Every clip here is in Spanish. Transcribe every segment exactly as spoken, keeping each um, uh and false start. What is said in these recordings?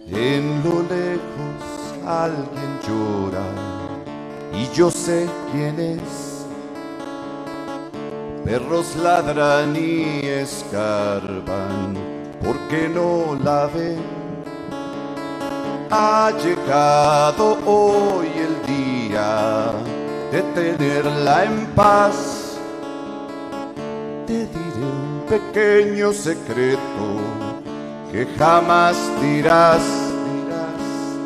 En lo lejos alguien llora y yo sé quién es. Perros ladran y escarban porque no la ven. Ha llegado hoy el día de tenerla en paz. Te diré un pequeño secreto que jamás dirás, dirás,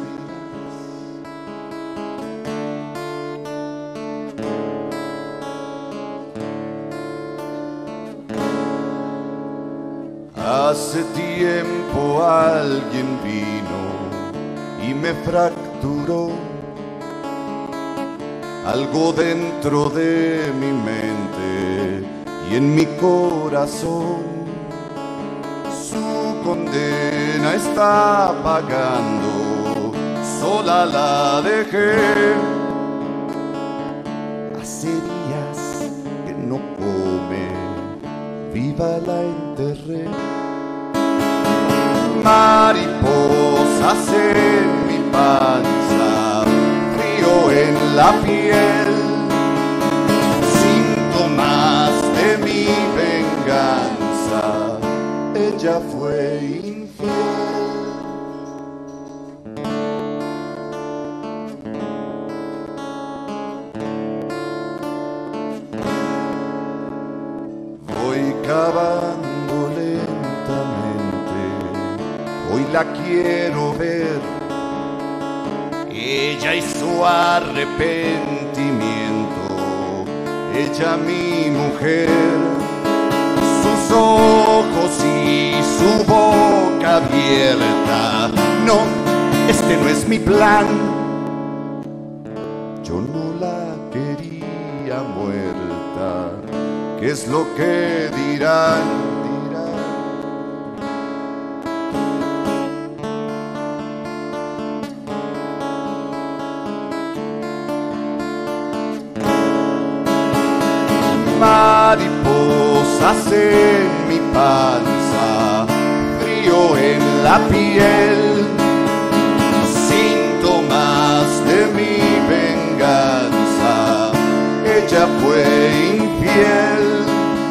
dirás. Hace tiempo alguien vino y me fracturó algo dentro de mi mente y en mi corazón. Su condena está pagando, sola la dejé. Hace días que no come, viva la enterré. Mariposas en mi panza, frío en la piel, síntomas de mi venganza. Ella fue infiel. Voy cavando lentamente, hoy la quiero ver. Ella y su arrepentimiento, ella mi mujer. Sus ojos y su boca abierta. No, este no es mi plan. Yo no la quería muerta. ¿Qué es lo que dirán? dirán? Mariposas en mi panza, frío en la piel, síntomas de mi venganza. Ella fue infiel,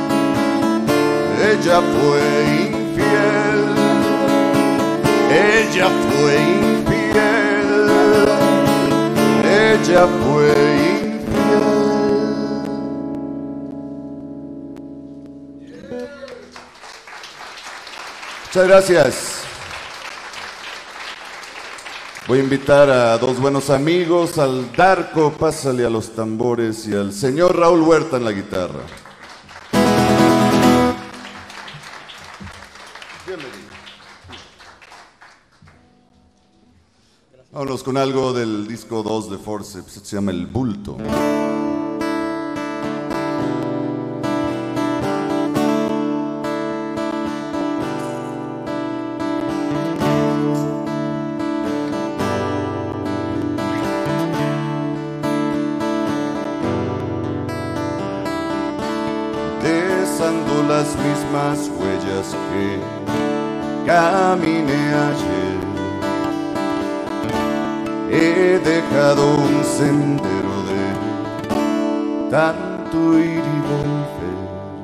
ella fue infiel, ella fue infiel, ella fue infiel. Muchas gracias. Voy a invitar a dos buenos amigos, al Darko, pásale a los tambores, y al señor Raúl Huerta en la guitarra. Bienvenido. Vámonos con algo del disco dos de Forceps, se llama El Bulto. Las mismas huellas que caminé ayer, he dejado un sendero de tanto ir y volver.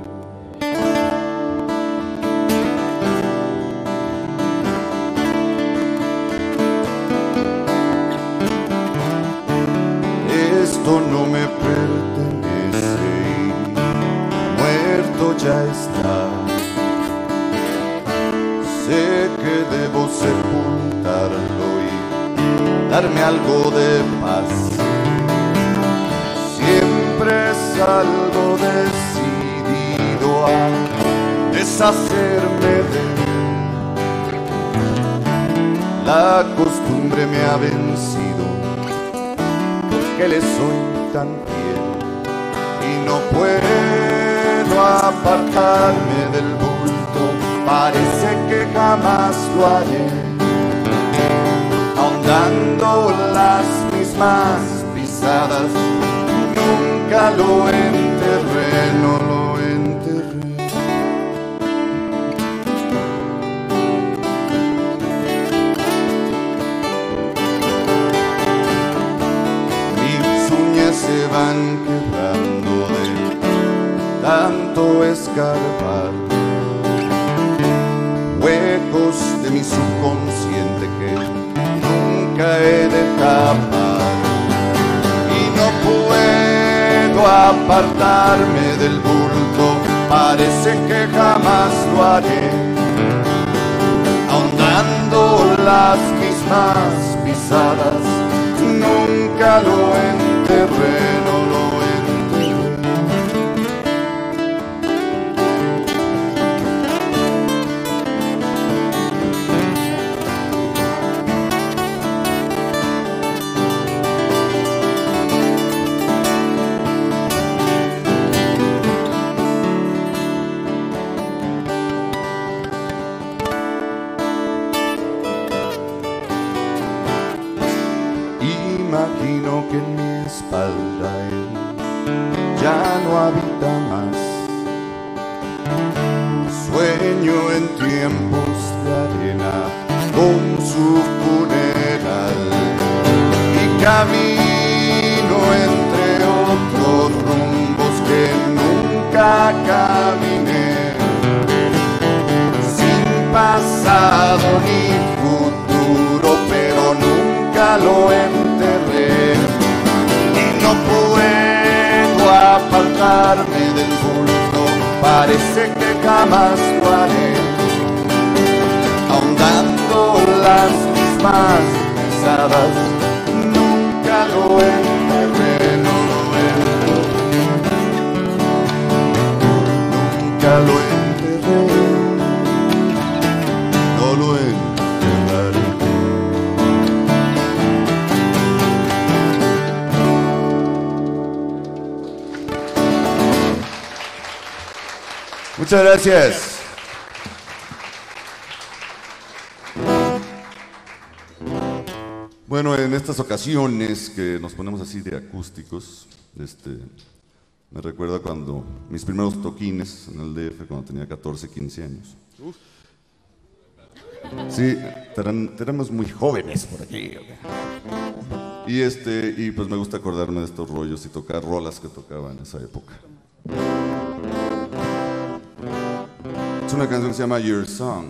Esto no me pertenece y muerto ya está. Sé que debo sepultarlo y darme algo de paz. Siempre salgo decidido a deshacerme de él. La costumbre me ha vencido, porque le soy tan fiel y no puedo apartarme del bulto. Parece que jamás lo haré, ahondando las mismas pisadas. Nunca lo enterré, no lo enterré. escarbar huecos de mi subconsciente que nunca he de tapar. Y no puedo apartarme del bulto, parece que jamás lo haré, ahondando las mismas pisadas, nunca lo enterré, no lo imagino que en mi espalda él ya no habita más. Sueño en tiempos de arena con su funeral y camino entre otros rumbos que nunca caminé, sin pasado ni futuro, pero nunca lo enterré. Y no puedo apartarme del bulto, parece que jamás lo haré, ahondando las mismas pisadas, nunca lo enterré, no lo enterré, nunca lo enterré, no lo enterré. Muchas gracias. Bueno, en estas ocasiones que nos ponemos así de acústicos, este, me recuerda cuando mis primeros toquines en el D F, cuando tenía catorce, quince años. Sí, éramos muy jóvenes por aquí. Y, este, y pues me gusta acordarme de estos rollos y tocar rolas que tocaba en esa época. Es una canción que se llama Your Song.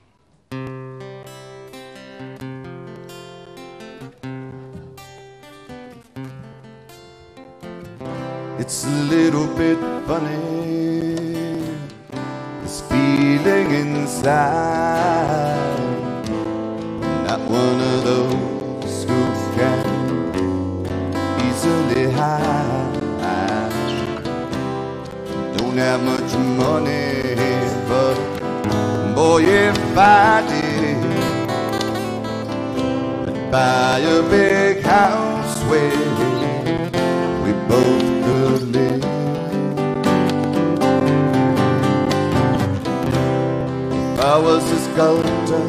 It's a little bit funny, this feeling inside. Not one of those who can easily hide. Don't have much money, but boy, if I did, I'd buy a big house where we both could live. If I was a sculptor,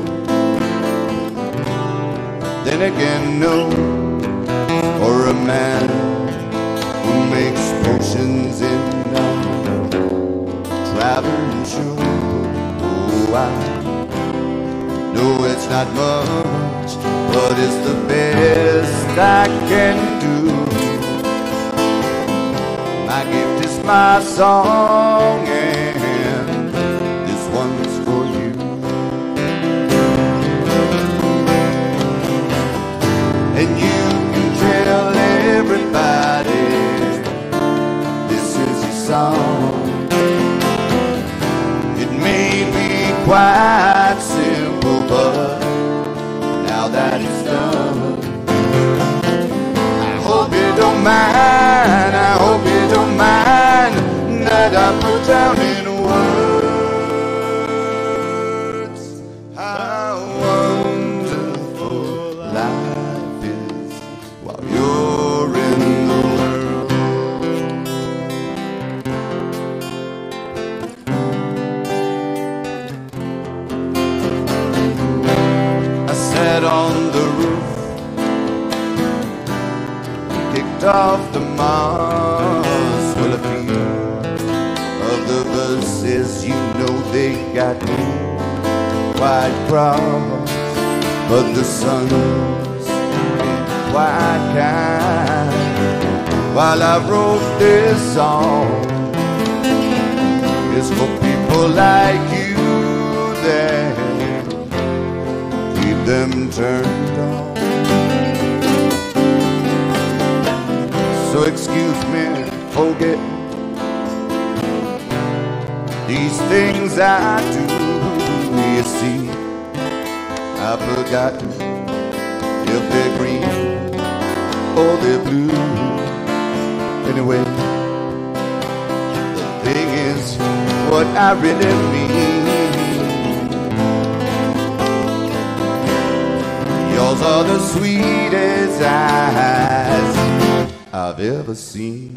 then again no, or a man who makes potions in traveling show. Oh, I know it's not much, but it's the best I can do. My gift is my song, and this one's for you. And you can tell everybody this is a song. Quite simple, but now that it's done, I hope you don't mind, I hope you don't mind that I put down in words how wonderful life is while you're in the world. On the roof, kicked off the moss. Well, a few of the verses, you know, they got me quite cross, but the sun's been quite kind while I wrote this song. is for people like you that keep them turned on. So excuse me, forget these things I do. You see, I've forgotten if they're green or they're blue. Anyway, the thing is what I really mean. Yours are the sweetest eyes I've ever seen.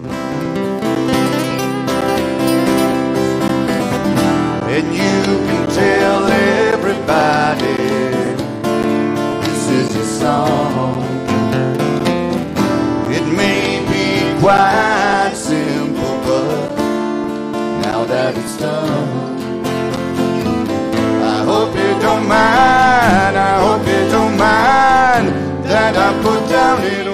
And you can tell everybody this is your song. It may be quite simple, but now that it's done, I hope you don't mind, I hope you don't mind that I put down in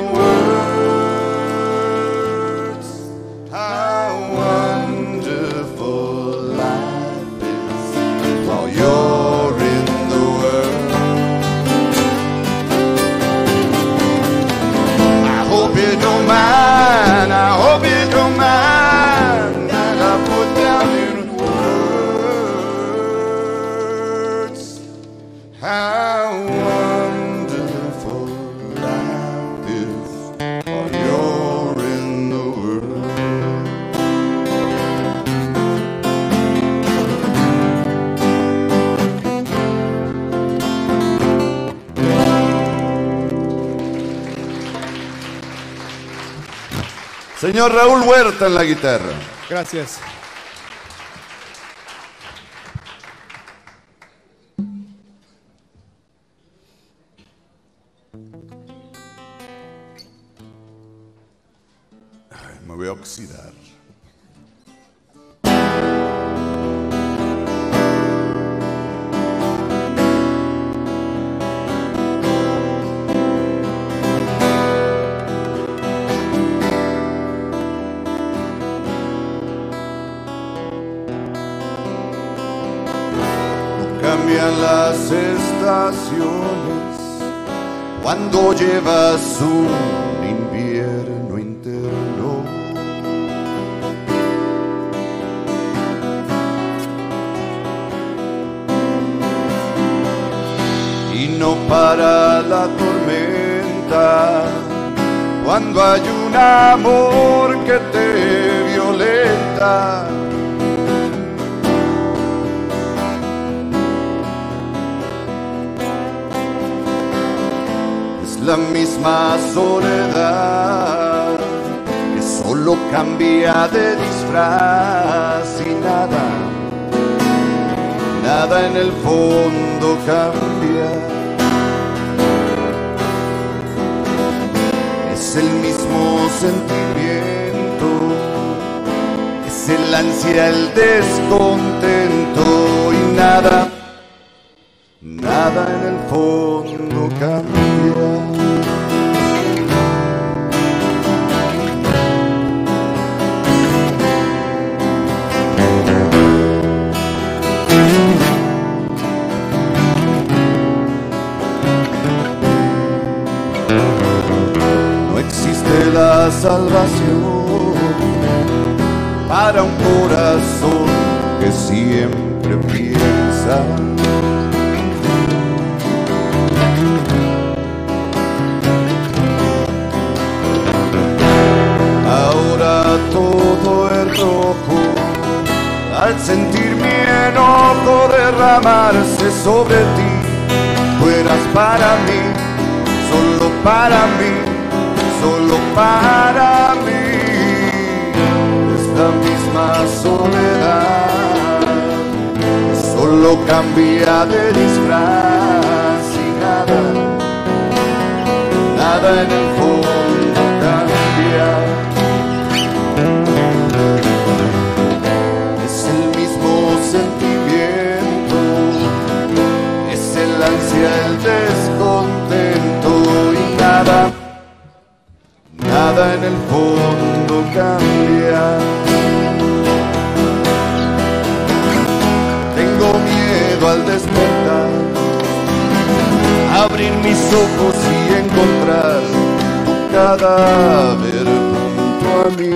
words how wonderful life is while you're in the world. I hope you don't mind, I hope you don't mind that I put down in words how wonderful life is while you're in the world. Señor Raúl Huerta en la guitarra. Gracias. Ay, me voy a oxidar. Cambian las estaciones cuando llevas un invierno interno. Y no para la tormenta cuando hay un amor que te violenta. La misma soledad que solo cambia de disfraz y nada, nada en el fondo cambia. Es el mismo sentimiento, es el ansia, el descontento y nada, nada en el fondo cambia. No existe la salvación para un corazón que siempre piensa. Ahora todo es rojo al sentir mi enojo derramarse sobre ti. Tú eras para mí, solo para mí, solo para mí. Esta misma soledad solo cambia de disfraz y nada, nada en el fondo cambia. Es el mismo sentimiento, es el ansia, el descontento y nada, nada en el fondo cambia. al despertar, abrir mis ojos y encontrar tu cadáver junto a mí.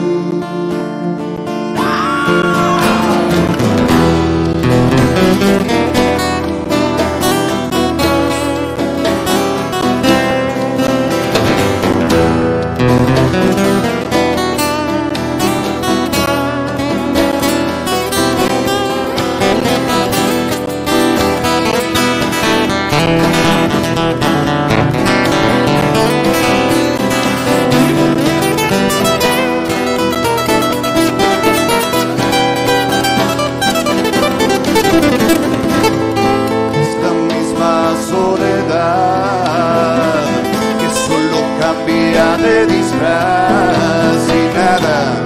De disfraz y nada,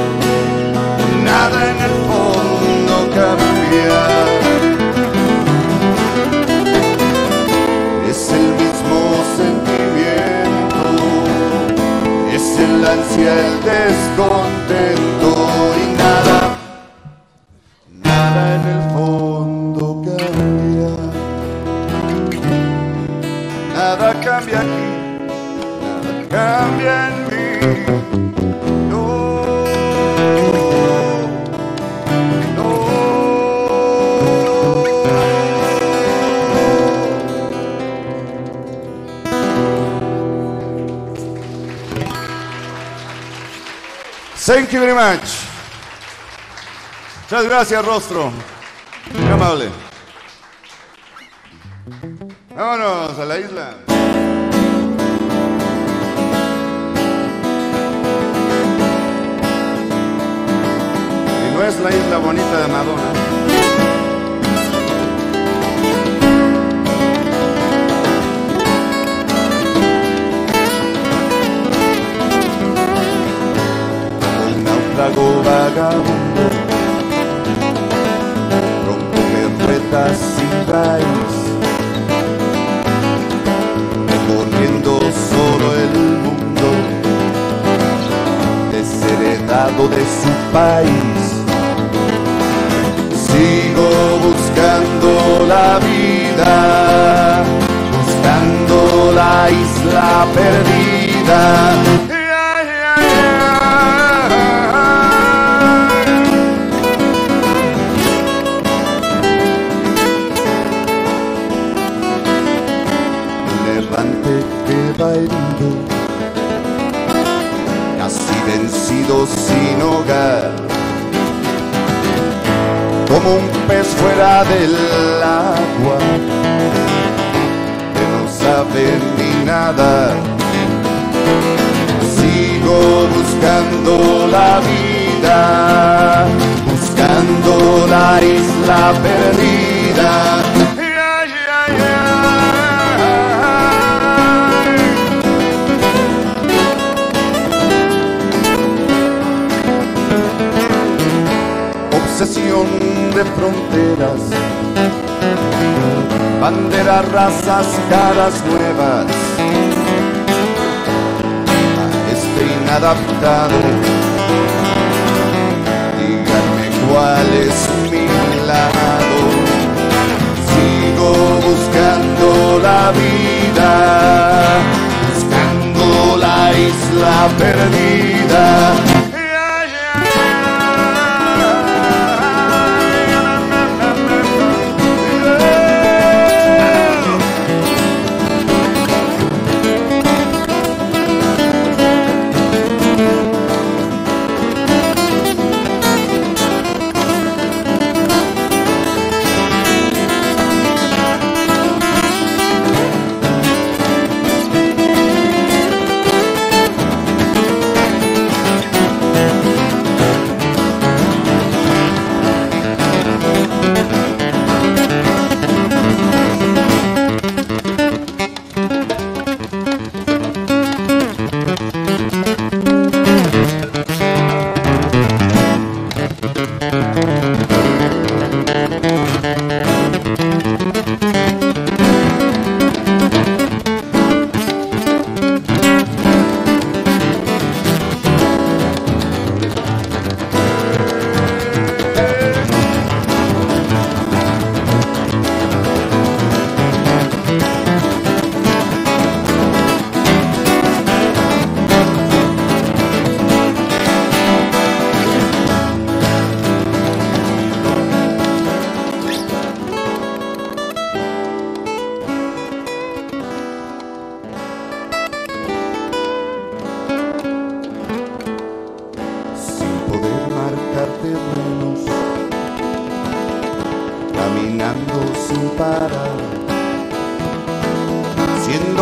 nada en el fondo cambia. Es el mismo sentimiento, es el ansia, el descontento y nada, nada en el fondo cambia. Nada cambia aquí, cambia en mí, no, no. Thank you very much. Muchas gracias, Rostro. Muy amable. Vámonos a la isla. No es la isla bonita de Madonna. Un náufrago vagabundo, rompe ruedas sin raíz, recorriendo solo el mundo, desheredado de su país. Sigo buscando la vida, buscando la isla perdida. Un errante que va herido, casi vencido, sin hogar, como un pez fuera del agua, que no sabe ni nada. Sigo buscando la vida, buscando la isla perdida. Obsesión de fronteras, banderas, razas, caras nuevas. A este inadaptado, díganme cuál es mi lado. Sigo buscando la vida, buscando la isla perdida.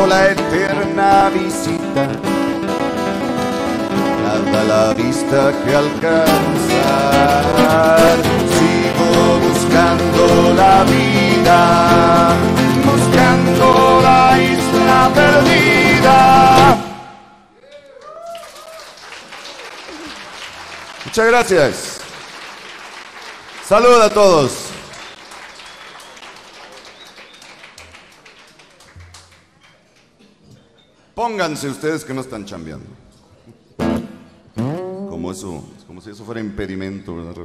buscando la eterna visita, nada a la vista que alcanzar. Sigo buscando la vida, buscando la isla perdida. Muchas gracias. Salud a todos. Pónganse ustedes que no están chambeando. Como eso, como si eso fuera impedimento, ¿verdad?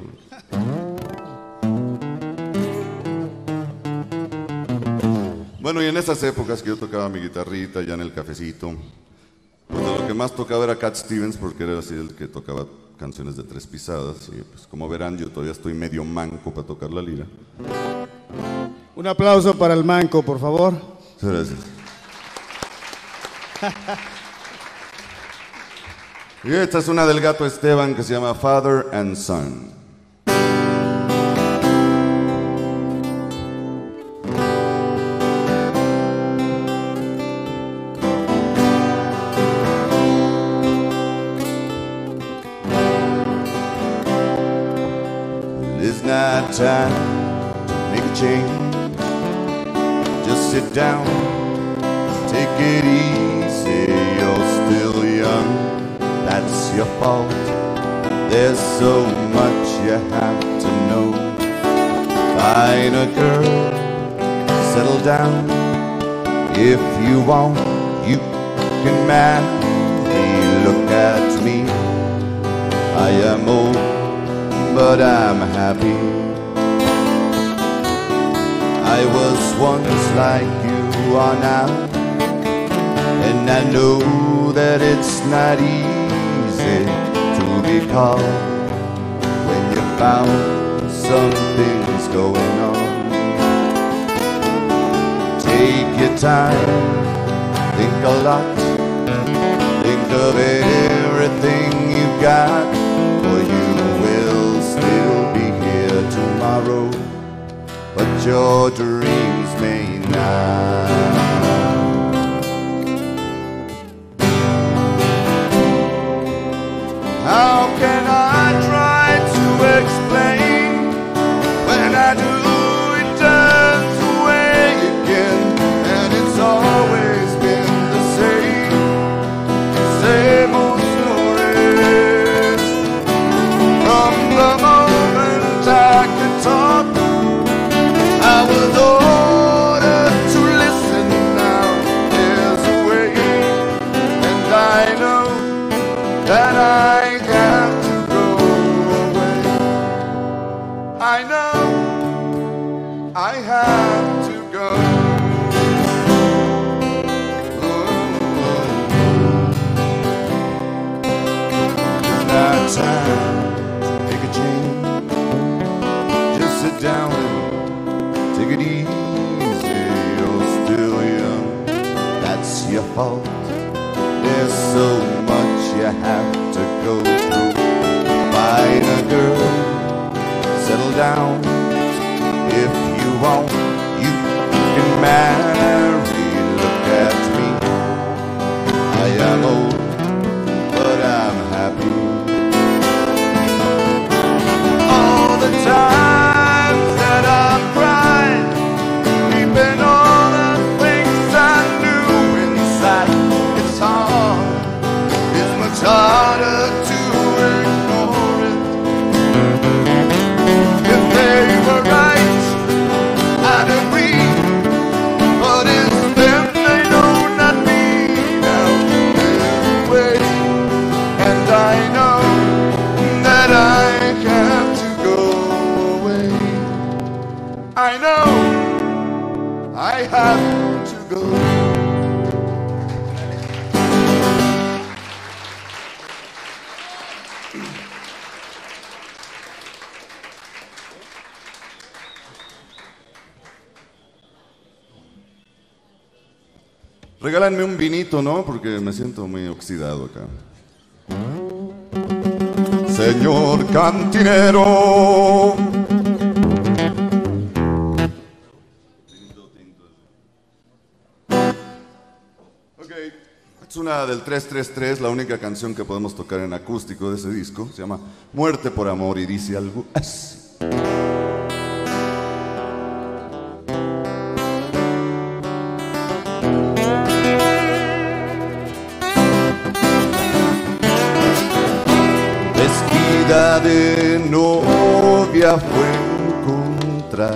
Bueno, y en esas épocas que yo tocaba mi guitarrita ya en el cafecito, pues de lo que más tocaba era Cat Stevens, porque era así el que tocaba canciones de tres pisadas. Y pues como verán, yo todavía estoy medio manco para tocar la lira. Un aplauso para el manco, por favor. Muchas gracias. Y esta es una del Gato Esteban que se llama Father and Son. It's not time to make a change. Just sit down, take it easy. You're still young. That's your fault. There's so much you have to know. Find a girl, settle down. If you want, you can marry. Look at me, I am old, but I'm happy. I was once like you are now, and I know that it's not easy to be calm when you found something's going on. Take your time, think a lot, think of everything you got, or you will still be here tomorrow, but your dreams may not. How can I try to explain when I do it turns away again, and it's always been the same, same old stories. From the moment I could talk, I was ordered to listen. Now there's a way, and I know that I I know I have to go. It's not time to make a change. Just sit down and take it easy. You're still young, that's your fault. There's so much you have to go through. Find a girl, settle down. If you want, you can marry. Look at me, I am old, but I'm happy. All the times that I've cried, keeping all the things I knew inside, it's hard, it's much harder to ignore it. If they were right, I'd agree, but it's them they know, not me. Now there's a way, and I know that I have to go away. I know I have to go. Regálanme un vinito, ¿no? Porque me siento muy oxidado acá. Señor cantinero. Es una del tres tres tres, la única canción que podemos tocar en acústico de ese disco. Se llama Muerte por Amor y dice algo así. Vestida de novia fue encontrada,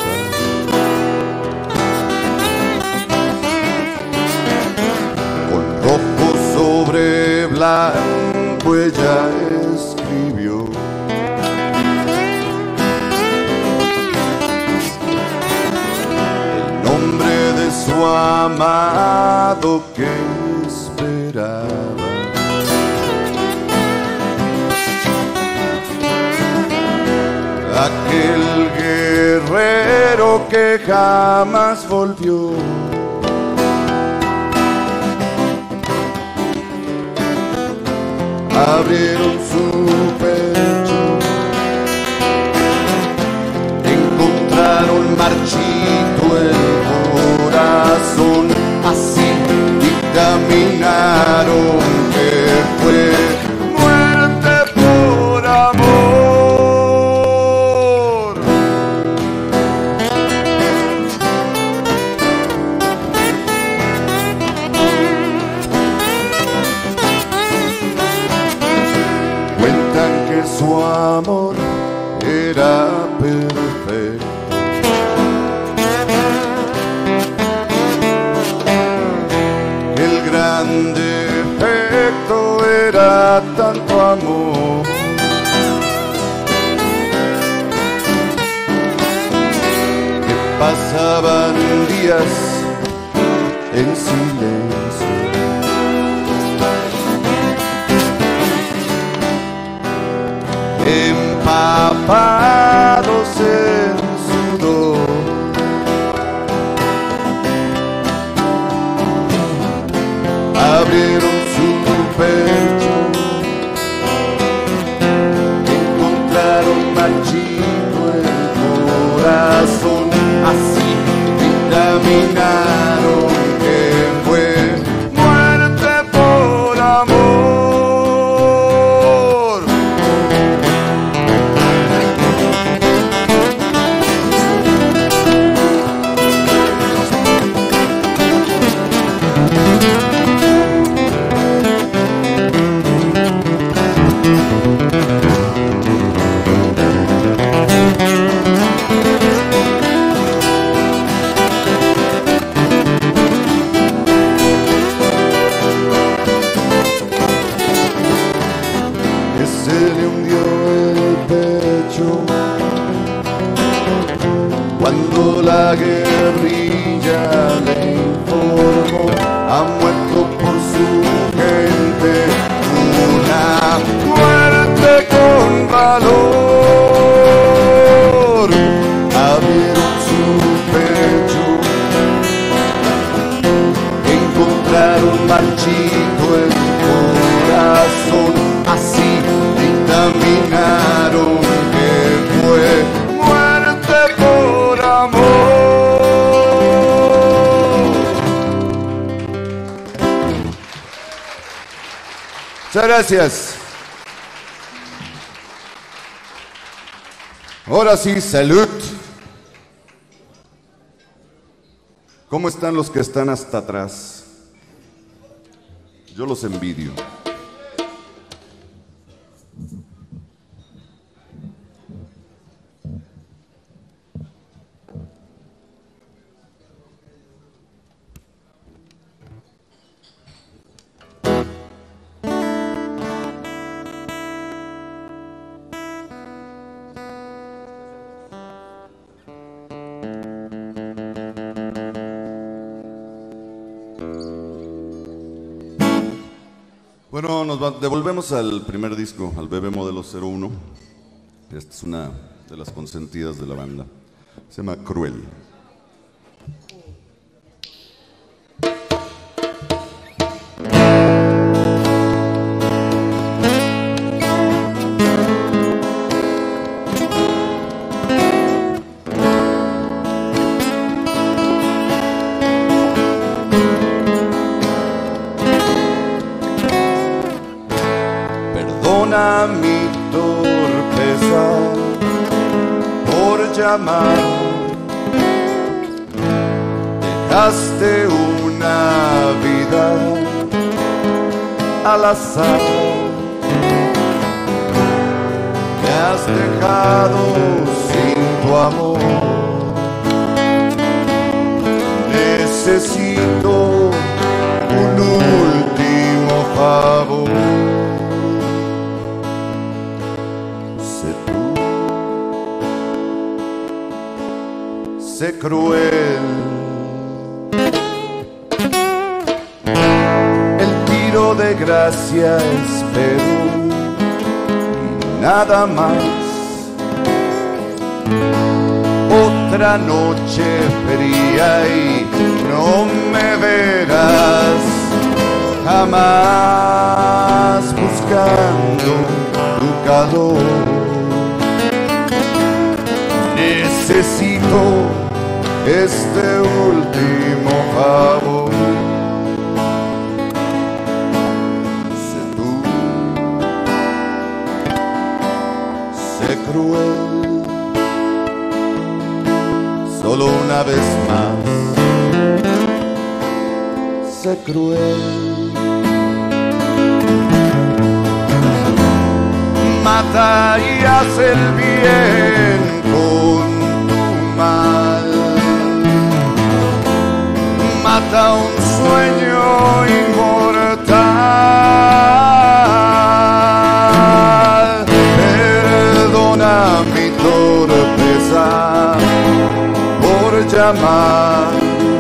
rojo sobre blanco ella escribió. El nombre de su amado que esperaba. Aquel guerrero que jamás volvió. Abrieron su pecho, encontraron marchito el corazón, así dictaminaron que fue muerte por amor. Su amor era perfecto, el gran defecto era tanto amor. Que pasaban días en silencio, empapados en sudor. Abrieron su pecho, encontraron marchito el corazón, así dictaminaron que fue muerte por amor. Cuando la guerrilla le informó, ha muerto por su gente, una muerte con valor. Abrieron su pecho, encontraron marchito el corazón, así dictaminaron que fue por amor. Muchas gracias. Ahora sí, salud. ¿Cómo están los que están hasta atrás? Yo los envidio. Bueno, nos va, devolvemos al primer disco, al B B Modelo cero uno. Esta es una de las consentidas de la banda. Se llama Cruel. Perdona mi torpeza por llamar. Dejaste una vida al azar. Me has dejado sin tu amor. Necesito un último favor. Sé tú, sé cruel. El tiro de gracia espero y nada más. Otra noche fría y no me verás jamás buscando tu calor. Necesito este último favor. Sé tú, sé cruel. Solo una vez más, sé cruel. Mata y haz el bien con tu mal. Mata un sueño inmortal. Perdona mi torpeza por llamar.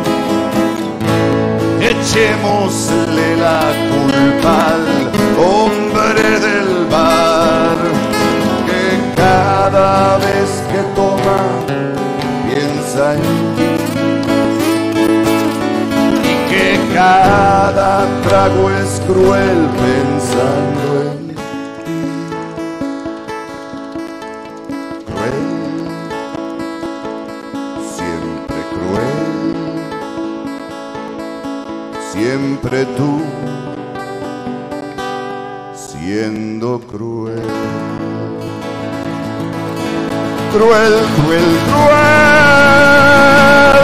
Echémosle la culpa al hombre del bar, que cada vez que toma piensa en ti, y que cada trago es cruel pensando en ti. Cruel, siempre cruel, siempre tú siendo cruel. Cruel, cruel, cruel.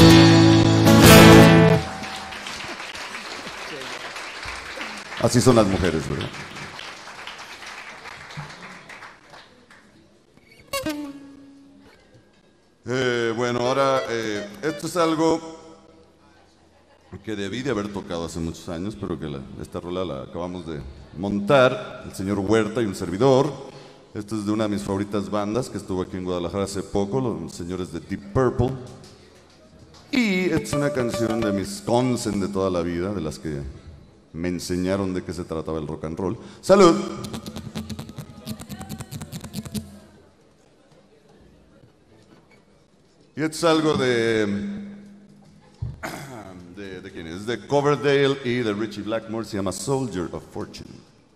Así son las mujeres, ¿verdad? Eh, bueno, ahora eh, esto es algo que debí de haber tocado hace muchos años, pero que la, esta rola la acabamos de montar, el señor Huerta y un servidor. Esto es de una de mis favoritas bandas que estuvo aquí en Guadalajara hace poco, los señores de Deep Purple. Y esta es una canción de mis consen de toda la vida, de las que me enseñaron de qué se trataba el rock and roll. ¡Salud! Y esto es algo de... ¿De, de quién es? De Coverdale y de Richie Blackmore, se llama Soldier of Fortune.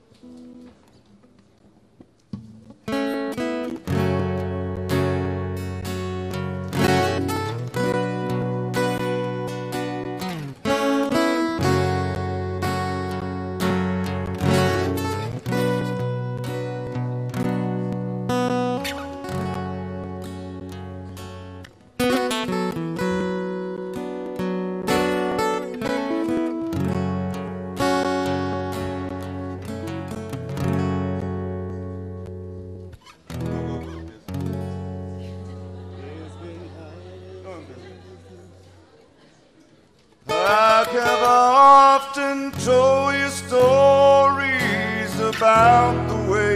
I have often told you stories about the way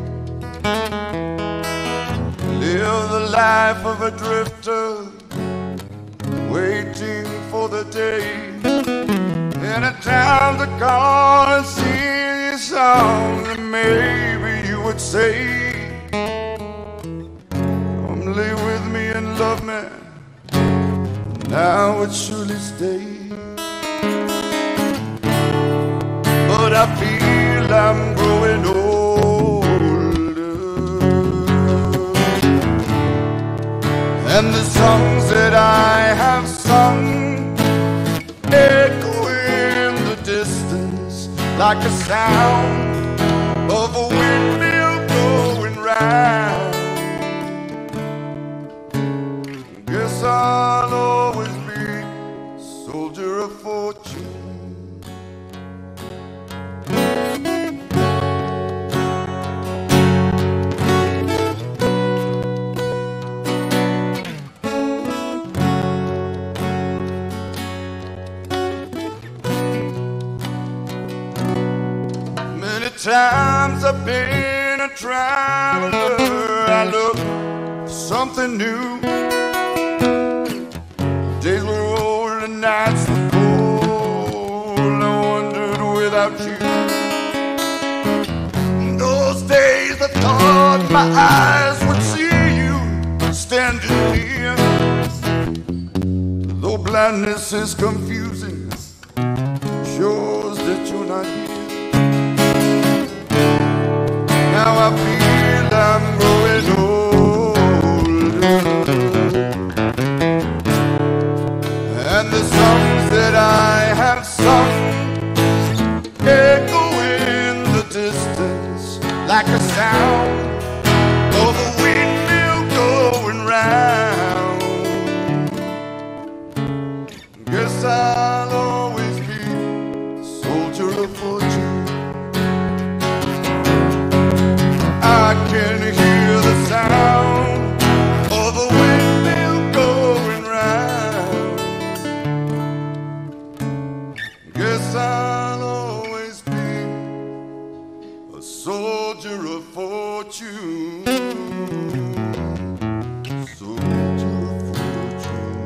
live the life of a drifter, waiting for the day in a town to call and sing your songs, and maybe you would say, come live with me and love me. Now would surely stay. But I feel I'm growing older, and the songs that I have sung echo in the distance like a sound of a wind mine. Guess I'll always be a soldier of fortune. Times I've been a traveler, I look for something new. Days were old and nights were cold, I wondered without you. In those days I thought my eyes would see you standing near. Though blindness is confusing, shows that you're not here. Now I feel I'm growing old, and the songs that I have sung echo in the distance like a sound of a windmill going round. Guess I'll always be a soldier of fortune. I can hear the sound of a windmill going round. Guess I'll always be a soldier of fortune. Soldier of fortune.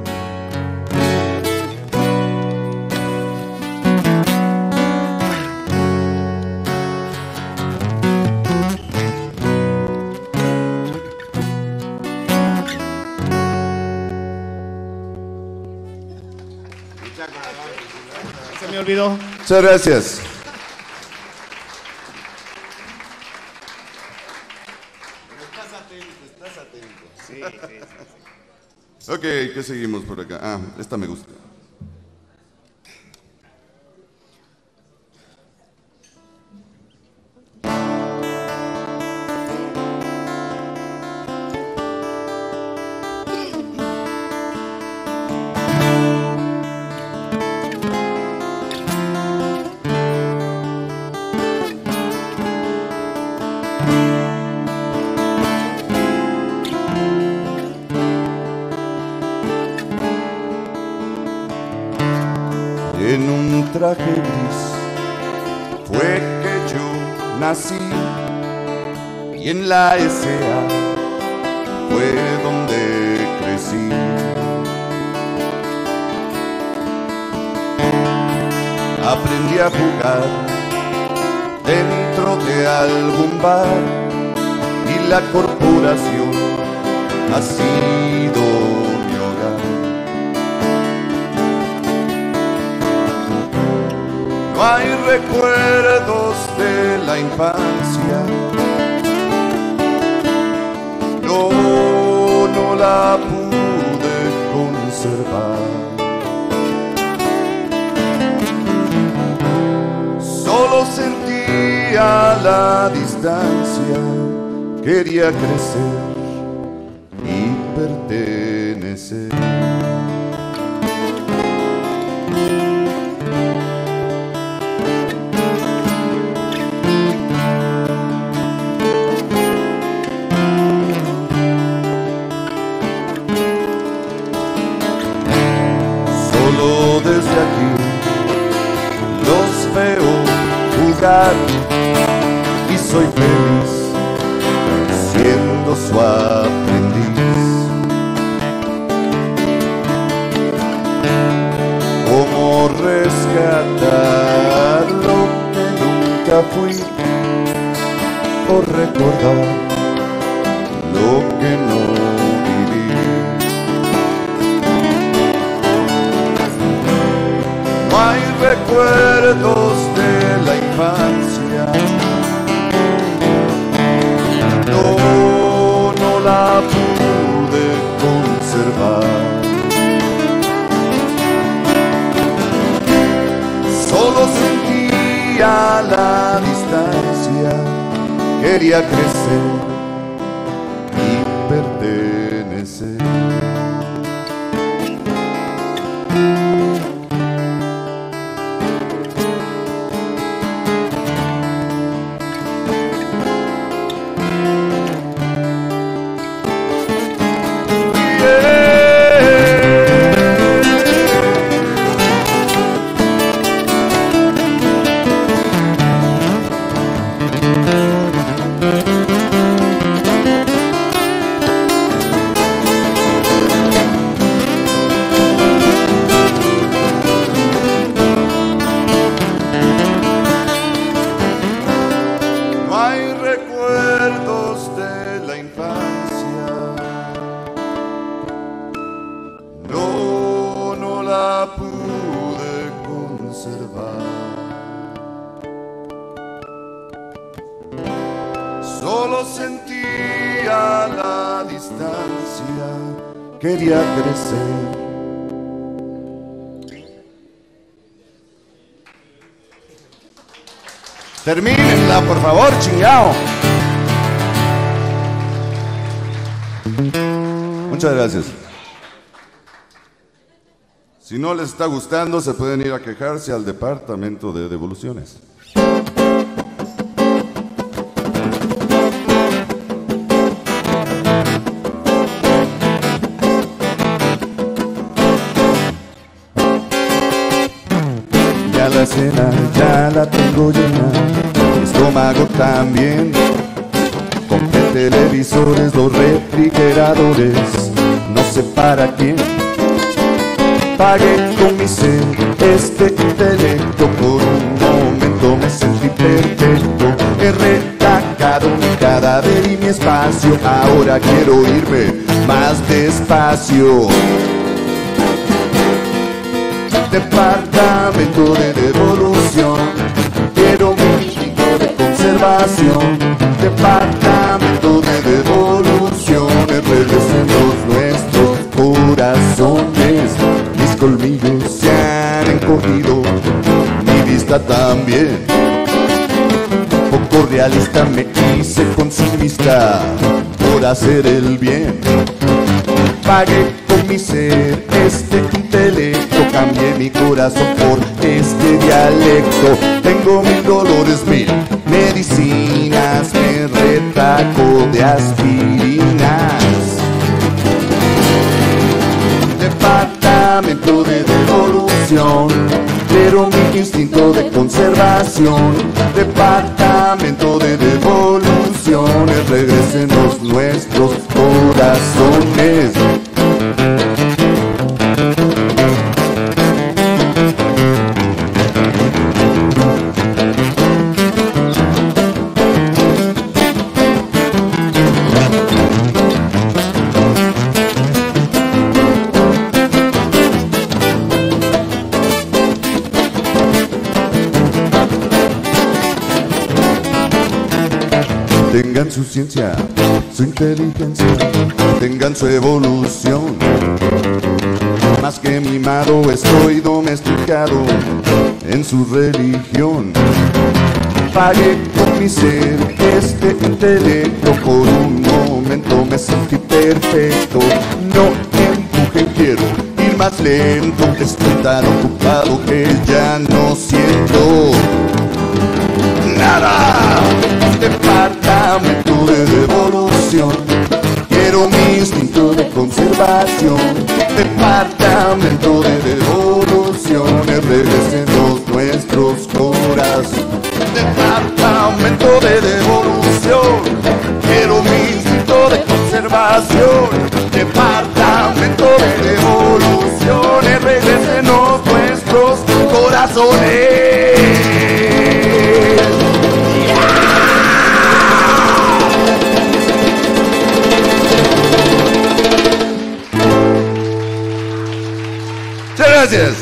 Se me olvidó. Muchas gracias. Estás atento, estás atento. Sí, sí, sí. Ok, ¿qué seguimos por acá? Ah, esta me gusta. En un traje gris fue que yo nací, y en la S A fue donde crecí. Aprendí a jugar dentro de algún bar, y la corporación ha sido mi hogar. No hay recuerdos de la infancia, no, no la pude conservar. Solo sentía la distancia, quería crecer y pertenecer. Desde aquí los veo jugar y soy feliz siendo su aprendiz. ¿Cómo rescatar lo que nunca fui o recordar lo que no viví? No hay recuerdos de la infancia, no, no la pude conservar. Solo sentía la distancia, quería crecer lo sentía a la distancia, quería crecer. Termínenla, por favor, chingao. Muchas gracias. Si no les está gustando, se pueden ir a quejarse al departamento de devoluciones. Ya la cena, ya la tengo llena, mi estómago también. Compré televisores, los refrigeradores, no sé para quién. Pagué con mi ser este intelecto, por un momento me sentí perfecto. He retacado mi cadáver y mi espacio, ahora quiero irme más despacio. Departamento de devolución, quiero mi chico de conservación. Departamento de devolución, regresen los nuestros corazones. Mis colmillos se han encogido, mi vista también. Poco realista me hice consumista por hacer el bien. Pagué con mi ser este intelecto, cambié mi corazón por este dialecto. Tengo mil dolores, mil medicinas, me retaco de aspirinas. Departamento de devolución, pero mi instinto de conservación. Departamento de devolución, regresen los nuestros corazones. Tengan su ciencia, su inteligencia, tengan su evolución. Más que mimado estoy domesticado en su religión. Pagué con mi ser este intelecto, por un momento me sentí perfecto. No empujen, quiero ir más lento, estoy tan ocupado que ya no siento nada. Departamento de devolución, quiero mi instinto de conservación. Departamento de devolución, regresen los nuestros corazones. Departamento de devolución, quiero mi instinto de conservación. Departamento de devolución, regresen los nuestros corazones. Gracias.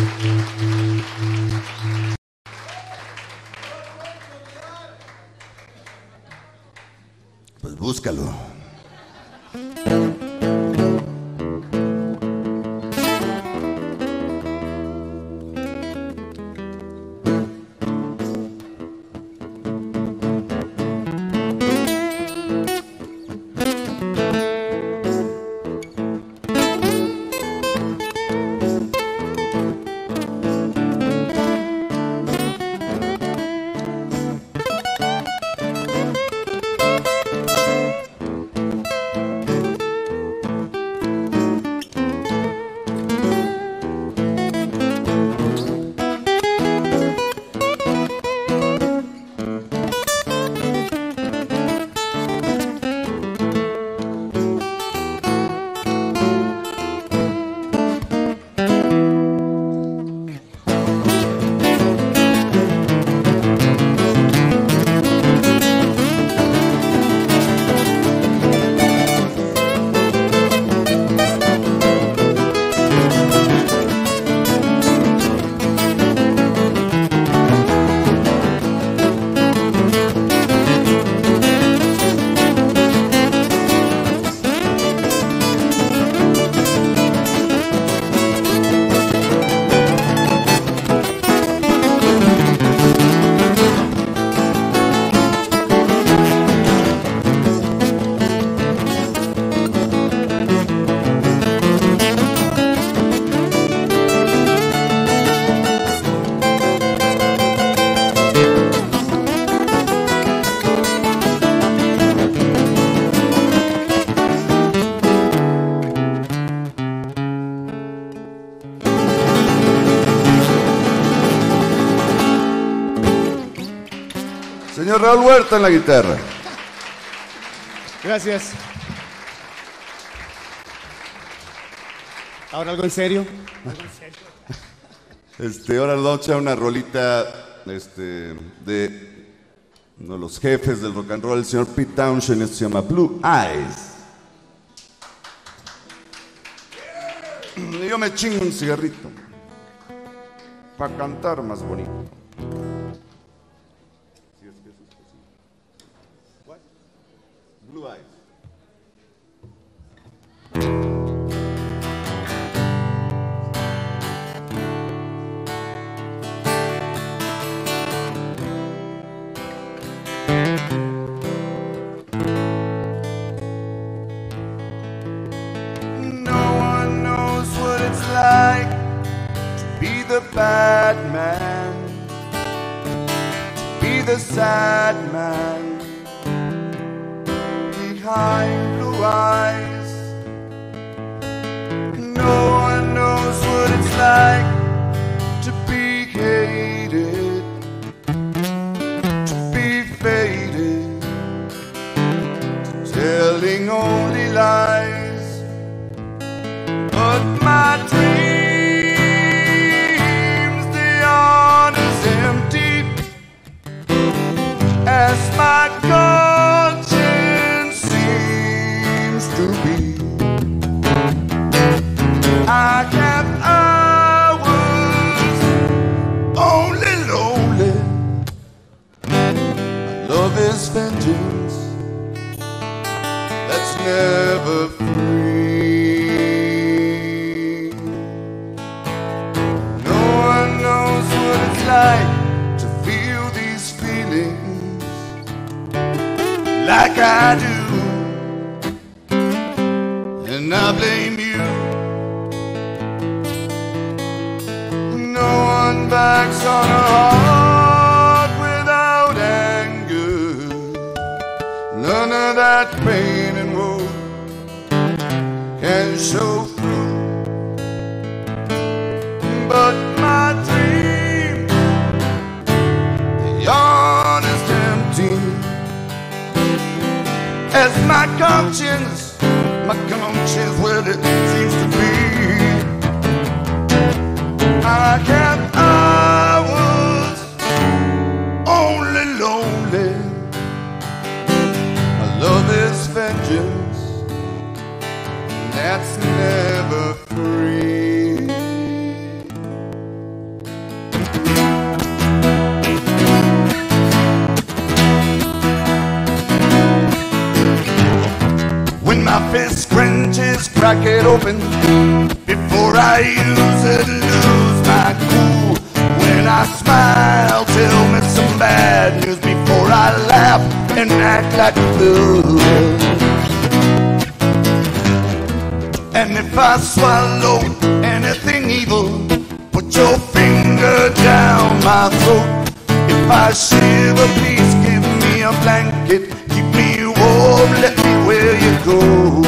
Pues búscalo. Señor Raúl Huerta en la guitarra. Gracias. ¿Ahora algo en serio? ¿Algo en serio? Este, ahora nos vamos a echar una rolita este, de uno de los jefes del rock and roll, el señor Pete Townshend. Esto se llama Blue Eyes. Y yo me chingo un cigarrito para cantar más bonito. Blue Eyes. Like to be the bad man, to be the sad man behind blue eyes. No one knows what it's like to be hated, to be faded, telling only lies. But my dreams, they aren't as empty as my conscience seems to be. I have hours only lonely. My love is vengeance that's never free. Like to feel these feelings like I do, and I blame you. No one backs on a heart without anger. None of that pain and woe can show through. But my dreams, honest empty as my conscience, my conscience, well, it seems to be. I have hours only lonely. My love is vengeance that's never free. My fist clenches, crack it open before I use it, lose my cool. When I smile, tell me some bad news before I laugh and act like a fool. And if I swallow anything evil, put your finger down my throat. If I shiver, please give me a blanket. Keep me warm, let me where you go.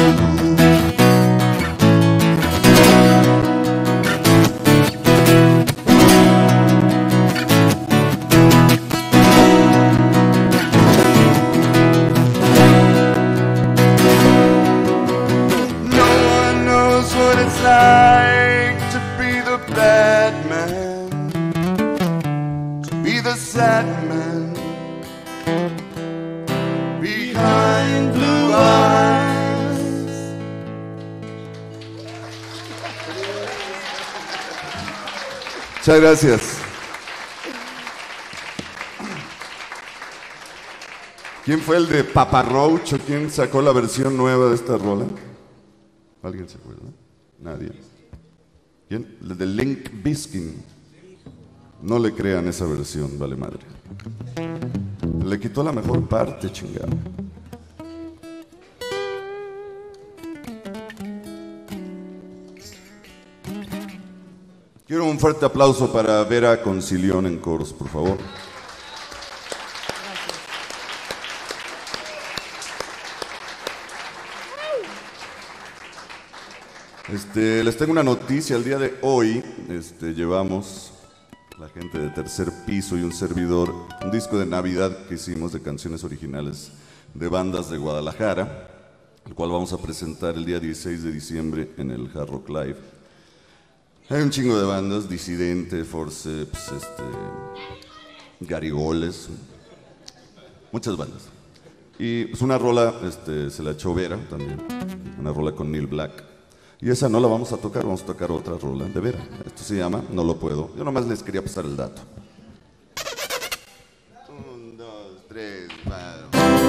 No one knows what it's like to be the bad man, to be the sad man behind blue eyes. Muchas gracias. ¿Quién fue el de Papa Roach o quién sacó la versión nueva de esta rola? ¿Alguien se acuerda? Nadie. ¿Quién? El de Limp Bizkit. No le crean esa versión, vale madre. Le quitó la mejor parte, chingado. Quiero un fuerte aplauso para Vera Concilión en coros, por favor. Este, les tengo una noticia. El día de hoy este, llevamos la gente de Tercer Piso y un servidor, un disco de Navidad que hicimos de canciones originales de bandas de Guadalajara, el cual vamos a presentar el día dieciséis de diciembre en el Hard Rock Live. Hay un chingo de bandas, Disidente, Forceps, este, Garigoles, muchas bandas. Y pues una rola este, se la echó Vera también, una rola con Neil Black. Y esa no la vamos a tocar, vamos a tocar otra rola de Vera. Esto se llama No Lo Puedo. Yo nomás les quería pasar el dato. Un, dos, tres, cuatro.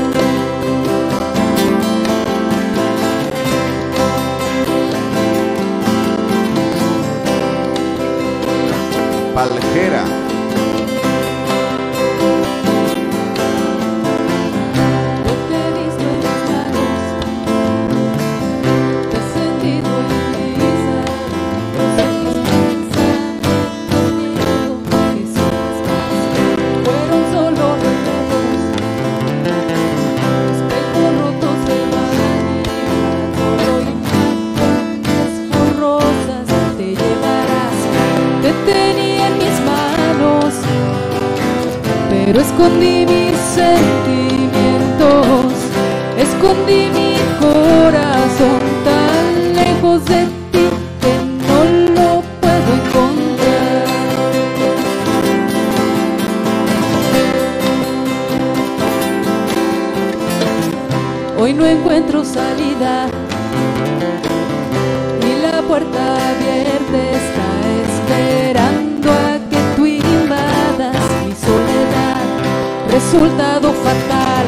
Paljera. Pero escondí mis sentimientos, escondí mi corazón tan lejos de ti que no lo puedo encontrar. Hoy no encuentro salida, ni la puerta abierta está esperando a que tú invadas mi soledad. Resultado fatal,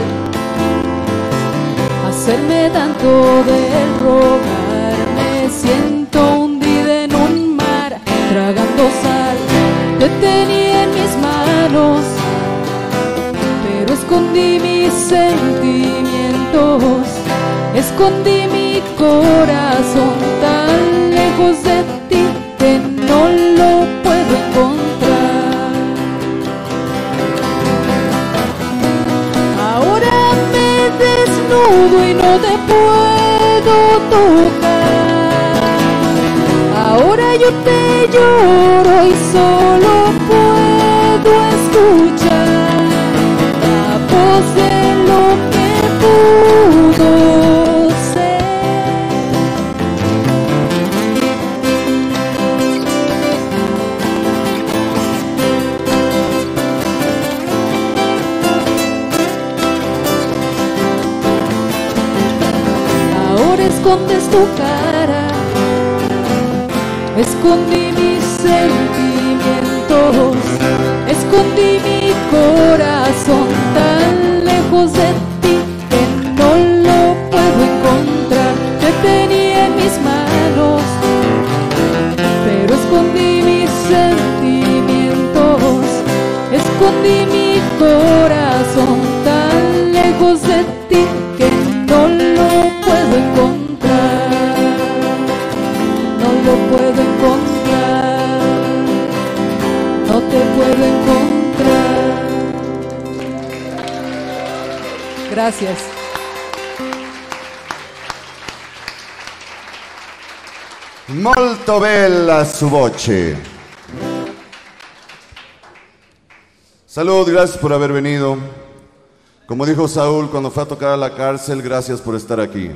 hacerme tanto de rogar. Me siento hundida en un mar, tragando sal. Te tenía en mis manos, pero escondí mis sentimientos, escondí mi corazón tan lejos de ti que no lo puedo encontrar. Y no te puedo tocar. Ahora yo te lloro y solo puedo escuchar la voz de lo que pudo ser. Escondes tu cara, escondí mis sentimientos, escondí mi corazón tan lejos de ti que no lo puedo encontrar. Te tenía en mis manos, pero escondí mis sentimientos, escondí mi corazón tan lejos de ti que no lo puedo encontrar. No lo puedo encontrar, no te puedo encontrar. Gracias. Molto bella su voce. Salud, gracias por haber venido. Como dijo Saúl cuando fue a tocar a la cárcel, gracias por estar aquí.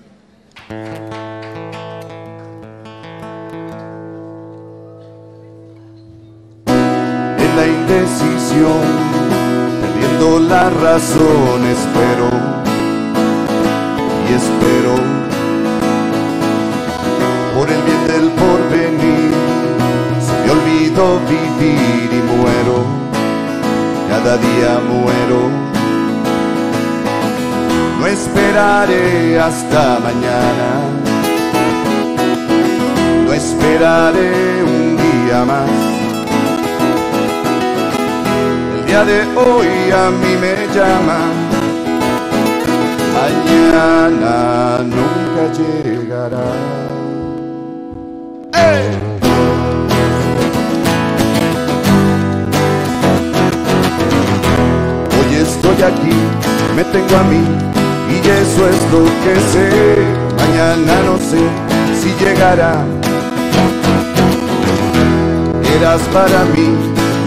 En la indecisión, perdiendo la razón, espero y espero por el bien del porvenir. Se me olvidó vivir y muero, cada día muero. No esperaré hasta mañana, no esperaré un día más. El día de hoy a mí me llama, mañana nunca llegará. ¡Hey! Hoy estoy aquí, me tengo a mí, y eso es lo que sé. Mañana no sé si llegará. Eras para mí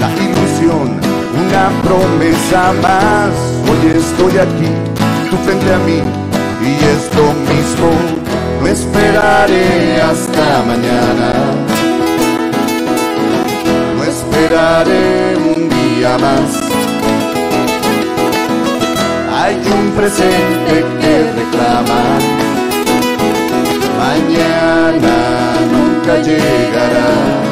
una promesa más. Hoy estoy aquí, tú frente a mí, y es lo mismo. No esperaré hasta mañana, no esperaré un día más. Hay un presente que reclama, mañana nunca llegará.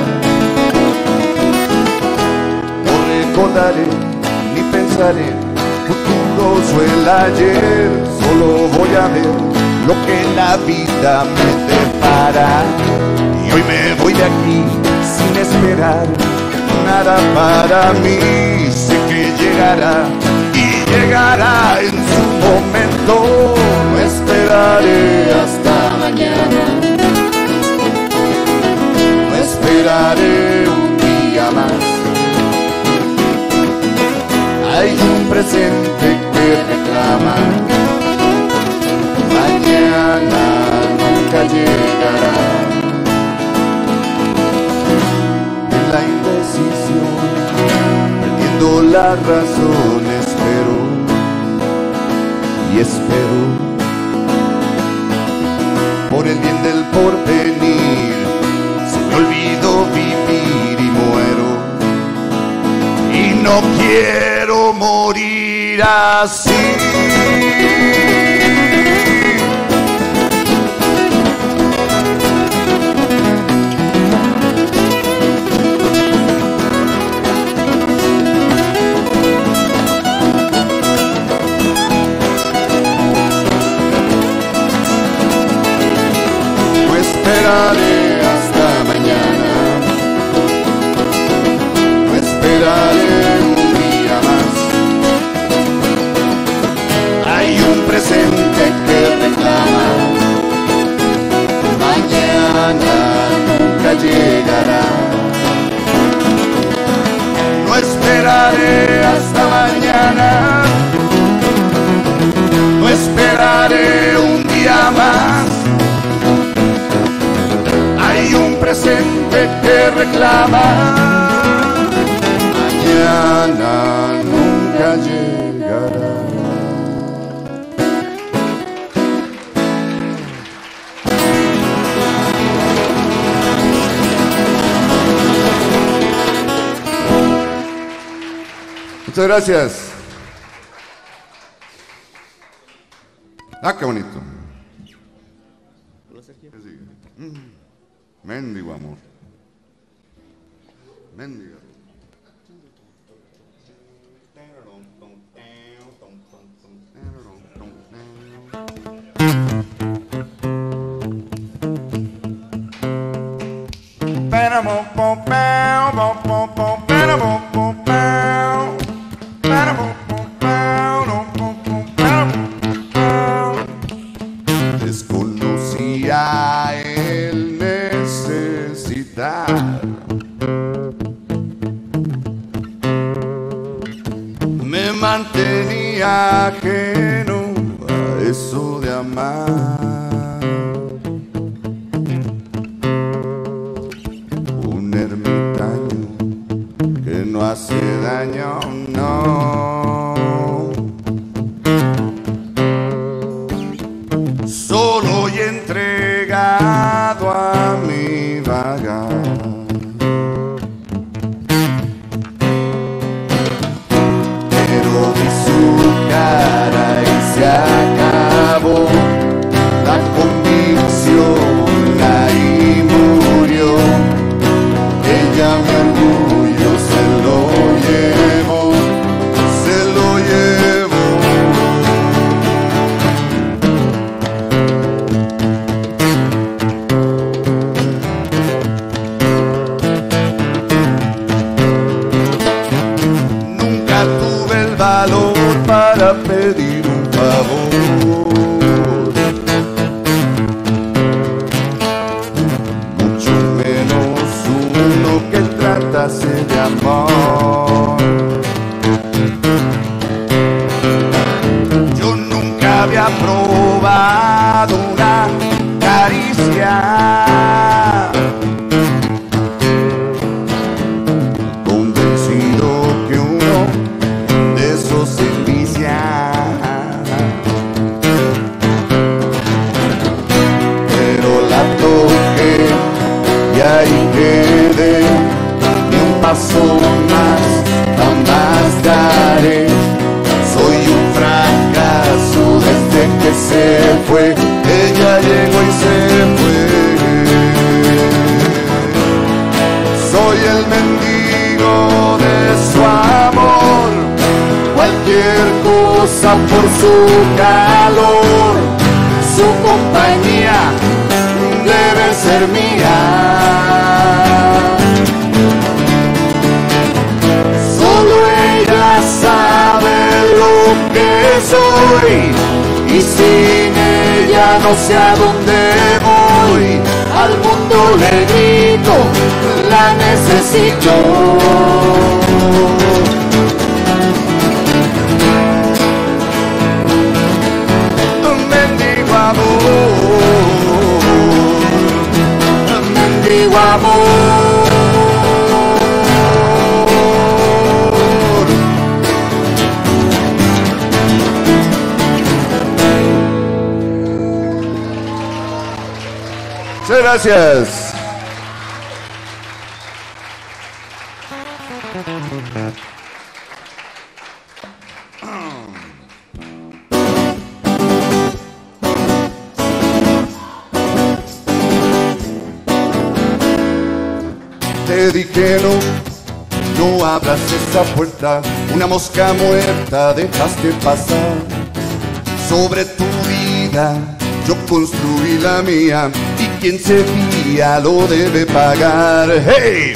No recordaré ni pensaré futuros o el ayer, solo voy a ver lo que la vida me depara. Y hoy me voy de aquí sin esperar nada para mí. Sé que llegará y llegará en su momento. No esperaré hasta mañana, no esperaré un día más. Hay un presente que reclama, mañana nunca llegará. En la indecisión, perdiendo la razón, espero y espero por el bien del porvenir. Se me olvidó vivir y muero, y no quiero morir así. No esperaré hasta mañana, no esperaré un día más. Hay un presente que reclama, mañana nunca llegará. No esperaré hasta mañana, no esperaré un día más. Hay un presente que reclama, mañana nunca llegará. Muchas gracias. Ah, qué bonito. Mendigo amor. Mendigo. Desconocía el necesitar, me mantenía ajeno a eso de amar. Un ermitaño que no hace daño, no. Solo y entregado a mi vagar. Pero vi su cara y se acabó la convicción, ahí murió. Ella mi orgullo se lo llevó, se lo llevó. Nunca tuve el valor para pedir un favor, mucho menos uno que tratase de amor. Yo nunca había probado una caricia, convencido que uno por su calor, su compañía debe ser mía. Solo ella sabe lo que soy y sin ella no sé a dónde voy. Al mundo le grito, la necesito. Mendigo amor, mendigo amor. Muchas gracias. Te dije no, no abras esa puerta, una mosca muerta dejaste pasar. Sobre tu vida yo construí la mía y quien se fía lo debe pagar. ¡Hey!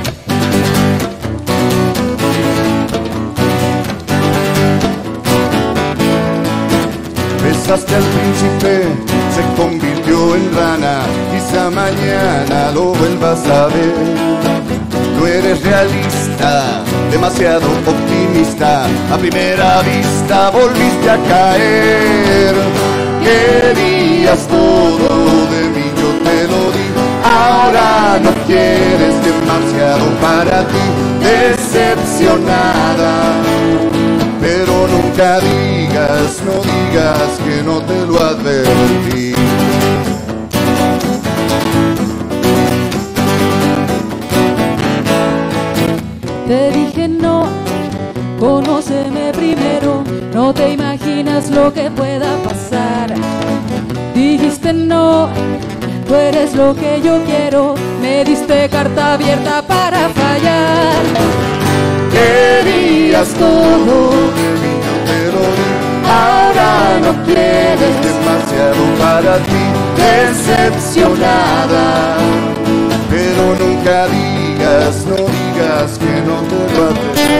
Besaste al príncipe, se convirtió en rana, quizá mañana lo vuelvas a ver. No eres realista, demasiado optimista, a primera vista volviste a caer. Querías todo de mí, yo te lo digo, ahora no quieres, demasiado para ti, decepcionada. Pero nunca digas, no digas que no te lo advertí. Te dije no, conóceme primero, no te imaginas lo que pueda pasar. Dijiste no, tú eres lo que yo quiero, me diste carta abierta para fallar. Querías todo, pero ahora no quieres, demasiado para ti, decepcionada. Pero nunca digas, no digas que no te lo advertí.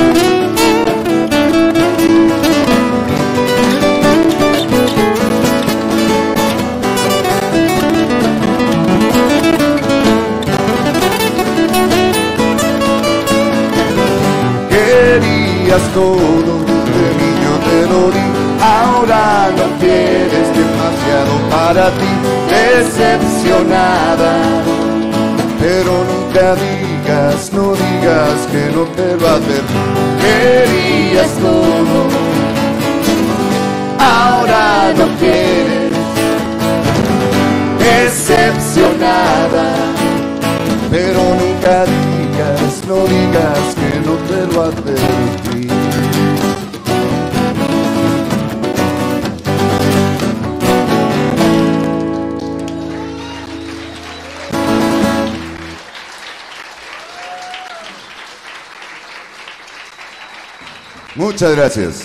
Querías todo, de mí yo te lo di, ahora no quieres, demasiado para ti, decepcionada. Pero nunca digas, no digas que no te lo advertí. Querías todo, ahora no quieres, decepcionada. Pero nunca digas, no digas que no te lo advertí. Muchas gracias.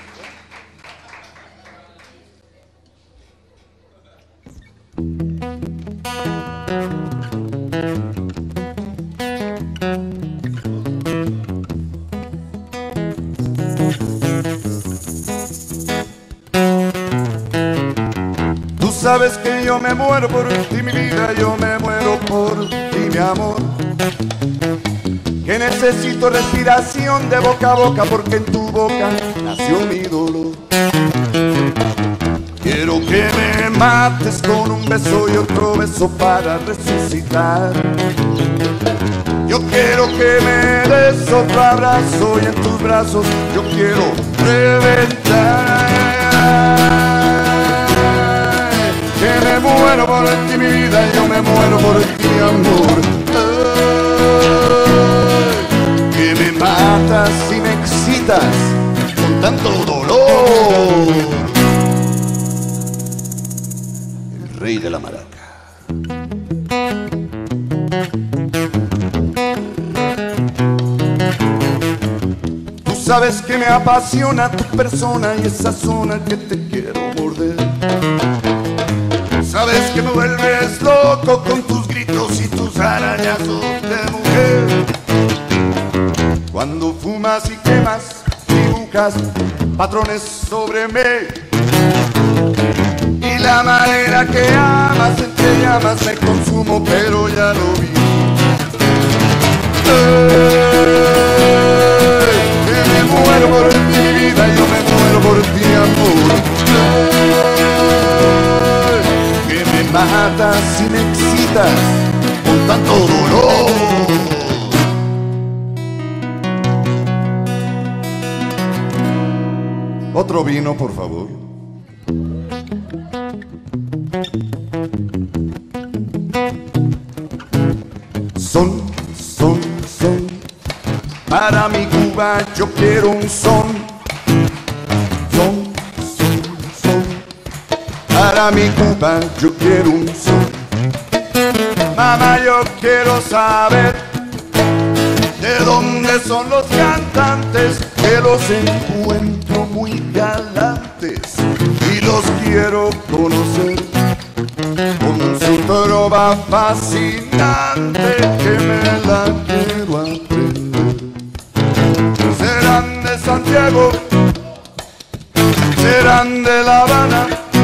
Tú sabes que yo me muero por ti, mi vida, yo me muero por ti, mi amor. Que necesito respiración de boca a boca, porque en tu boca nació mi dolor. Quiero que me mates con un beso y otro beso para resucitar. Yo quiero que me des otro abrazo y en tus brazos yo quiero reventar. Que me muero por ti, mi vida, yo me muero por ti, mi amor. Que me matas y me excitas con tanto dolor. El rey de la maraca. sabes que me apasiona tu persona y esa zona que te quiero morder. Sabes que me vuelves loco con tus gritos y tus arañazos de mujer. Cuando fumas y quemas, dibujas patrones sobre mí. Y la manera que amas, entre llamas me consumo, pero ya lo vi. Hey, que me muero por ti, mi vida, yo me muero por ti, amor. Hey, que me matas y me excitas con tanto dolor. Otro vino, por favor. Son, son, son. Para mi Cuba yo quiero un son. Son, son, son. Para mi Cuba yo quiero un son. Mamá, yo quiero saber de dónde son los cantantes, que los encuentro muy galantes y los quiero conocer con su trova fascinante, que me la quiero aprender. Serán de Santiago, serán de La Habana,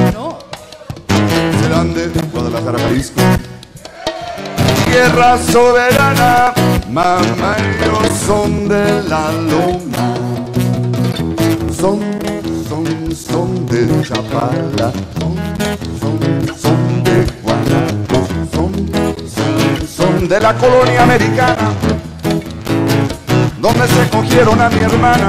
serán de Guadalajara, Jalisco, tierra soberana. Mamá, ellos son de la loma, son, son, son de Chapala, son, son, son de Guanajuato, son, son, son de la colonia americana, donde se cogieron a mi hermana,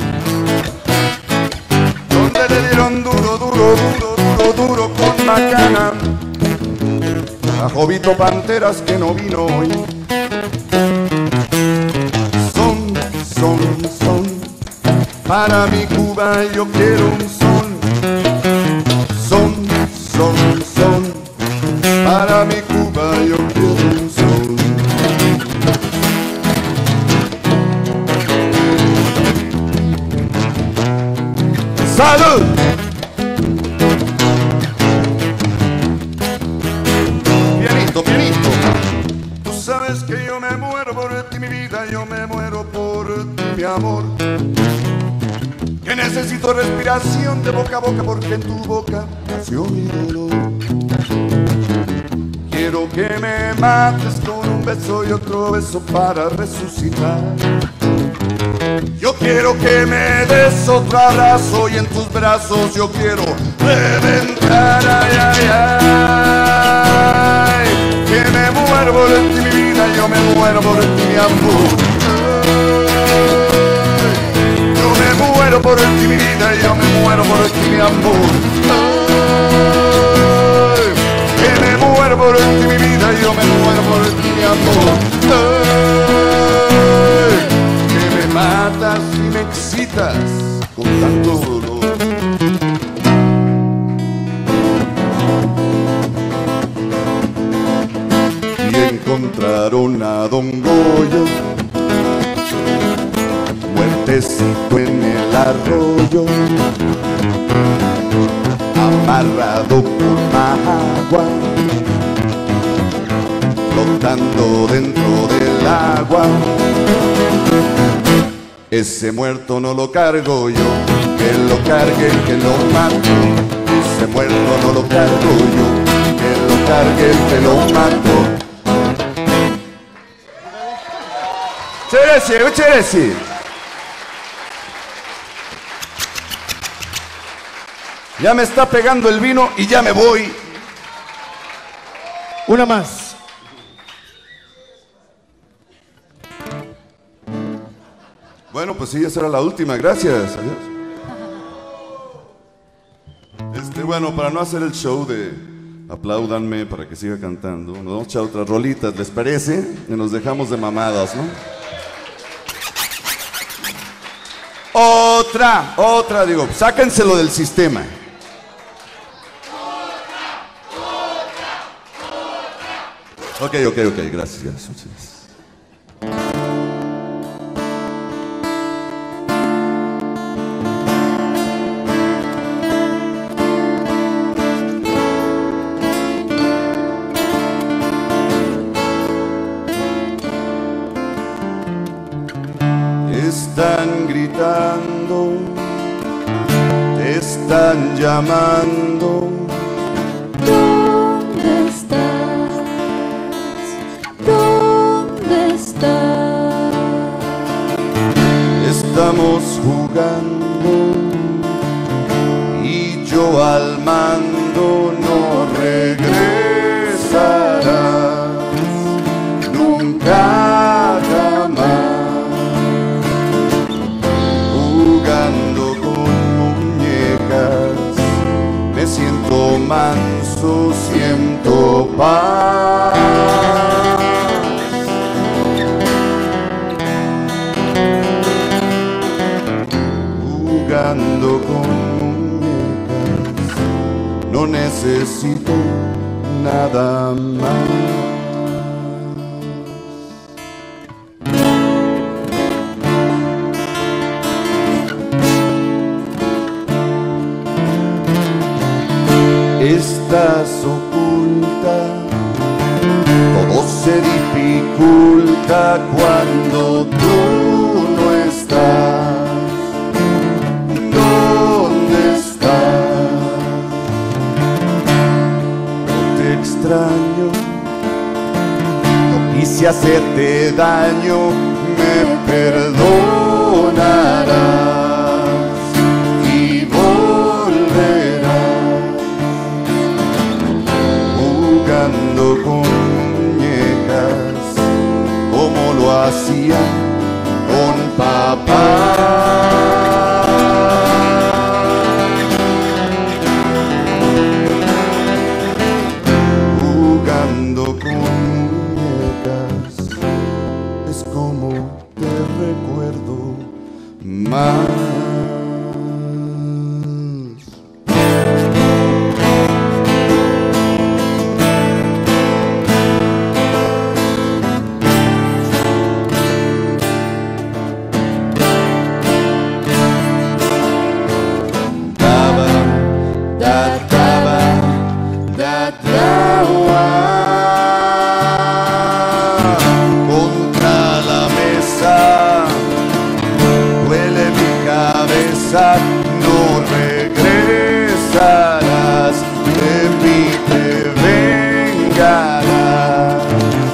donde le dieron duro, duro, duro, duro, duro con macana. A Jovito Panteras que no vino hoy. Son, son, son. Para mi Cuba yo quiero un son. Son, son, son. Para mi Cuba yo quiero un son. ¡Salud! Pianito, pianito. Tú sabes que yo me muero por ti, mi vida, yo me muero por ti, mi amor. Que necesito respiración de boca a boca, porque en tu boca nació mi dolor. Quiero que me mates con un beso y otro beso para resucitar. Yo quiero que me des otro abrazo y en tus brazos yo quiero reventar. Ay, ay, ay. Que me muero por ti, mi vida, yo me muero por ti, mi amor. Yo me muero por ti, mi vida, yo me muero por ti, mi amor. Que me muero por ti, mi vida, yo me muero por ti, mi amor. Que me matas y me excitas con tanto dolor. Y encontraron a Don Goyo muertecito en el arroyo, amarrado por agua, flotando dentro del agua. Ese muerto no lo cargo yo, que lo cargue el que lo mato. Ese muerto no lo cargo yo, que lo cargue el que lo mato. Cheresi, Cheresi. Ya me está pegando el vino y ya me voy. Una más. Bueno, pues sí, esa era la última. Gracias. Adiós. Este, bueno, para no hacer el show de apláudanme para que siga cantando, nos vamos a echar otras rolitas, ¿les parece? Y nos dejamos de mamadas, ¿no? Otra, otra, digo, sáquenselo del sistema. Ok, ok, ok, gracias, gracias. están llamando. ¿Dónde estás? ¿Dónde estás? Estamos jugando y yo al mando. No regresarás nunca jamás. Jugando con muñecas me siento manso, siento paz. Jugando con muñecas no necesito nada más. Estás oculta, todo se dificulta cuando tú no estás. ¿Dónde estás? No te extraño, no quise hacerte daño, me perdonarás y volverás. Jugando con muñecas como lo hacía con papá. Jugando con muñecas es como te recuerdo más. No regresarás, de mí te vengarás.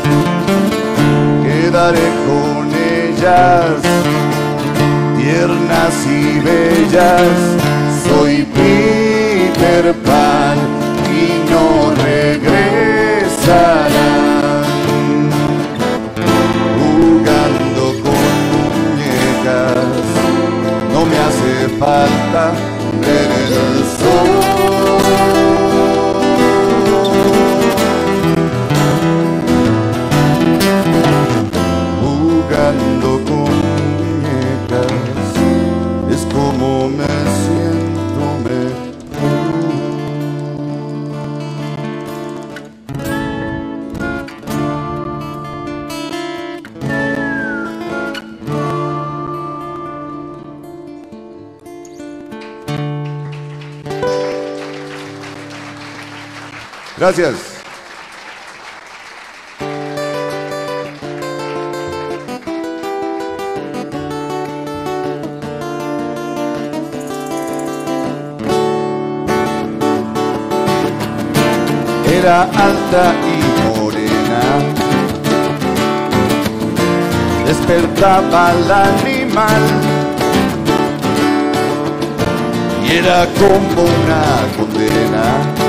Quedaré con ellas, tiernas y bellas. Soy Peter Pan y no regresarán. Jugando con muñecas no me hace falta ver el sol. Jugando con muñecas es como me siento mejor. Gracias. Era alta y morena, despertaba al animal y era como una condena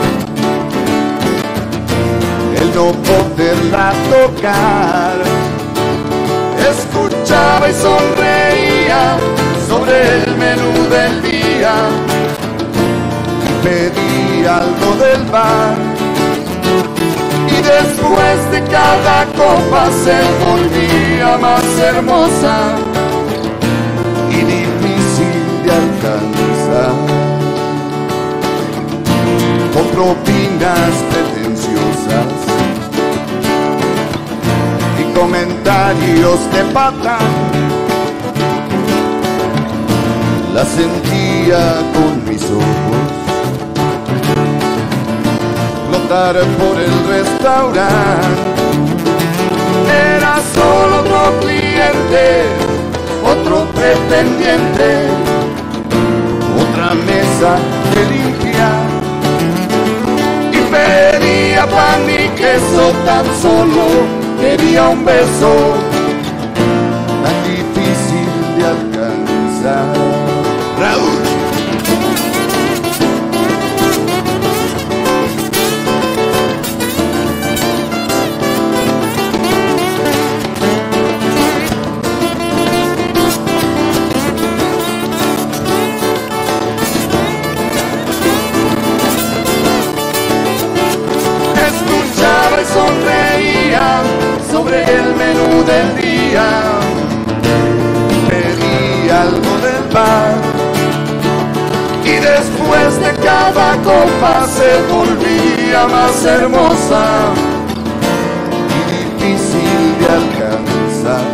el no poderla tocar. Escuchaba y sonreía sobre el menú del día y pedía algo del bar. Y después de cada copa se volvía más hermosa y difícil de alcanzar. Con propinas pretenciosas y comentarios de pata, la sentía con mis ojos flotar por el restaurante. Era solo otro cliente, otro pretendiente, otra mesa que tan solo quería un beso tan difícil de alcanzar. Raúl. Sonreía sobre el menú del día, pedí algo del bar y después de cada copa se volvía más hermosa y difícil de alcanzar,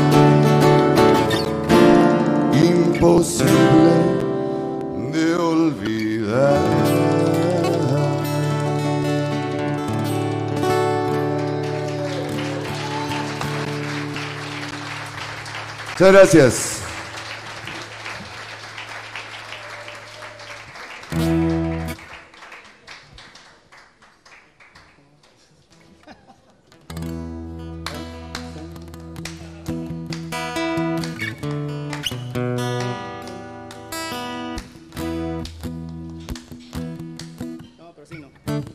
imposible de olvidar. Muchas gracias. No, pero sí no.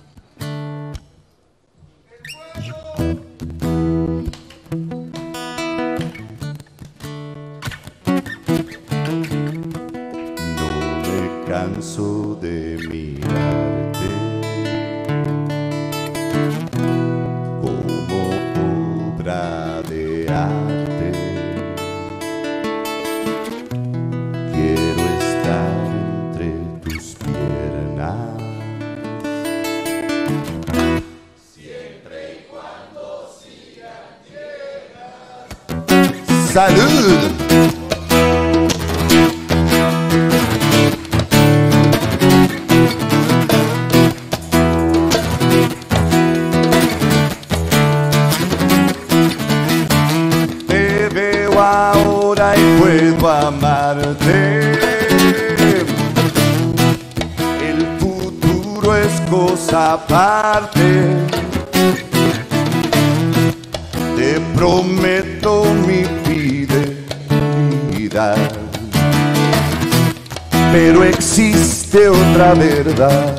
Canso de mirarte como obra de arte. Quiero estar entre tus piernas siempre y cuando sigan llenas. ¡Salud! Ahora y puedo amarte. El futuro es cosa aparte. Te prometo mi fidelidad, pero existe otra verdad.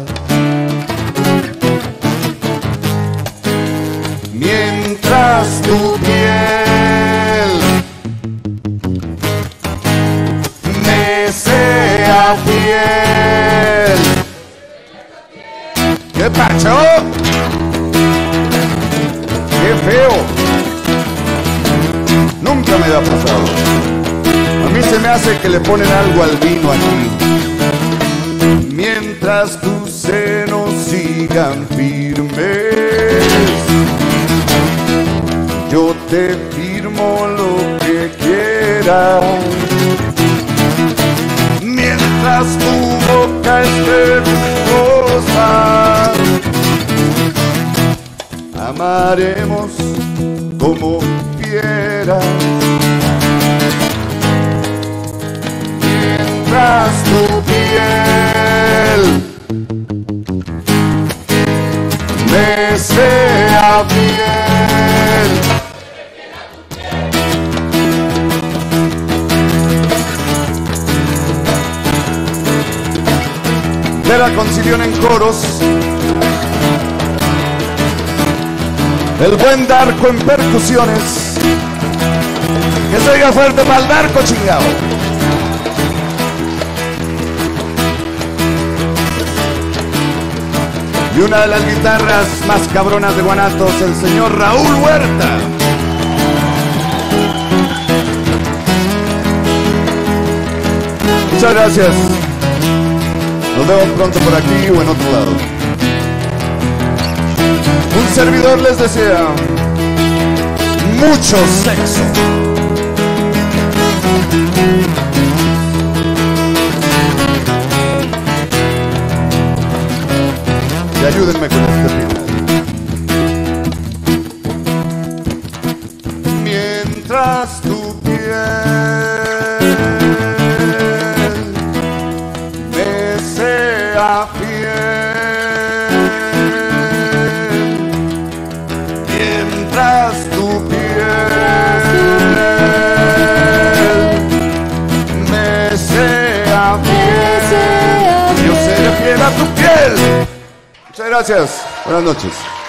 Mientras tu piel me sea fiel. ¿Qué pacho? ¡Qué feo! Nunca me ha pasado. A mí se me hace que le ponen algo al vino aquí. Mientras tus senos sigan firmes, yo te firmo lo que quieras. Mientras tu boca esté jugosa, amaremos como quieras. Mientras tu piel me sea fiel. De la concilión en coros, el buen Darko en percusiones, que se oiga fuerte para el Darko, chingado. Y una de las guitarras más cabronas de Guanatos, el señor Raúl Huerta. Muchas gracias. Nos vemos pronto por aquí o en otro lado. Un servidor les desea mucho sexo. Y ayúdenme con este final. Mientras tu piel me sea fiel, fiel a tu piel. Muchas gracias. Buenas noches.